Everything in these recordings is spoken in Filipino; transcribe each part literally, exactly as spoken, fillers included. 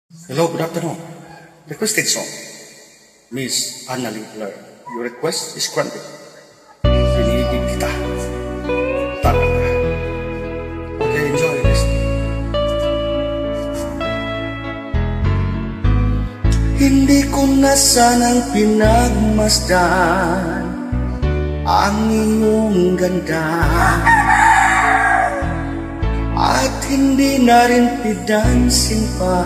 Hello, good afternoon. Requested song. Miss Anna Linkler. Your request is granted. Piniibig kita. Talaga. Okay, enjoy this. Hindi ko na sanang pinagmasdan ang iyong ganda, at hindi na rin pidansin pa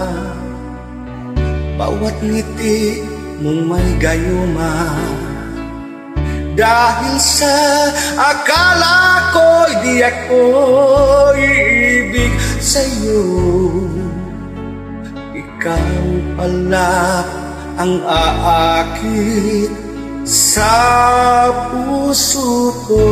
bawat ngiti mong may gayuma. Dahil sa akala ko'y di ako iibig sa'yo, ikaw pala ang aakit sa puso ko.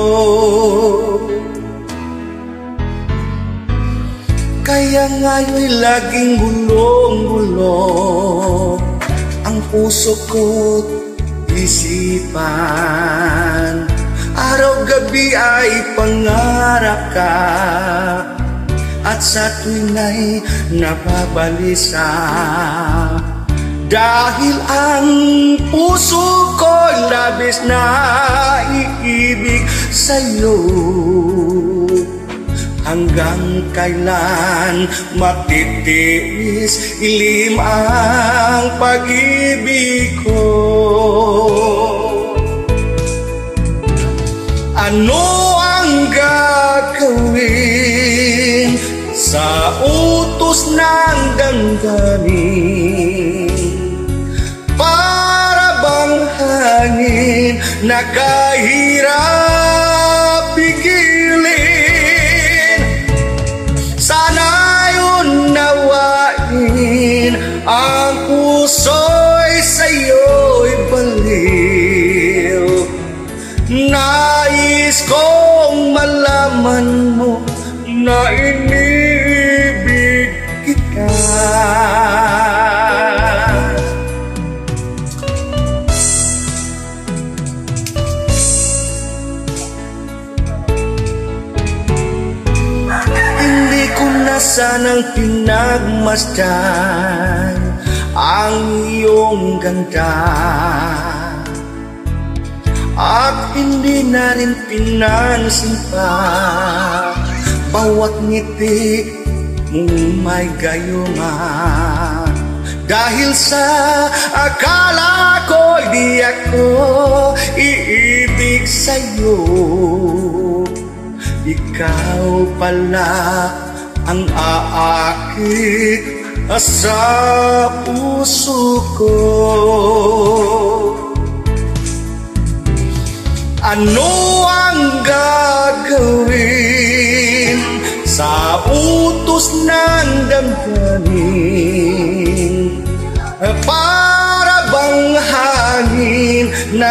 Kaya nga'yo'y laging gulong-gulong ang puso ko't isipan. Araw-gabi ay pangarap ka, at sa tuwing ay nababalisa. Dahil ang puso ko'y labis na iibig sa'yo. Hanggang kailan matitiis ilim ang pag-ibig ko? Ano ang gagawin sa utos ng damdamin? Para bang hangin na kahirap pigilin? Ang puso'y sa'yo'y baliw. Nais kong malaman mo na iniibig kita. Hindi ko na sanang pinagmasdan ang iyong ganda, at hindi na rin pinansin pa bawat ngiti mong may gayuma. Dahil sa akala ko'y di ako iibig sa'yo, ikaw pala ang aakit sa puso ko. Ano ang gagawin sa utos ng damdamin? Para bang hangin na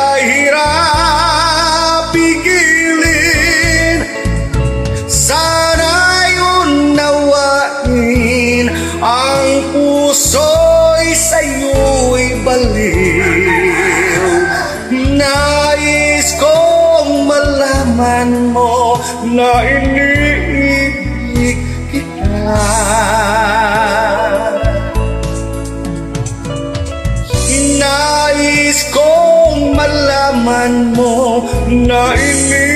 kahirap pigilin? Sana'y unawain ang puso'y sa'yo'y baliw. Nais kong malaman mo na iniibig kita. Nais kong malaman mo na iniibig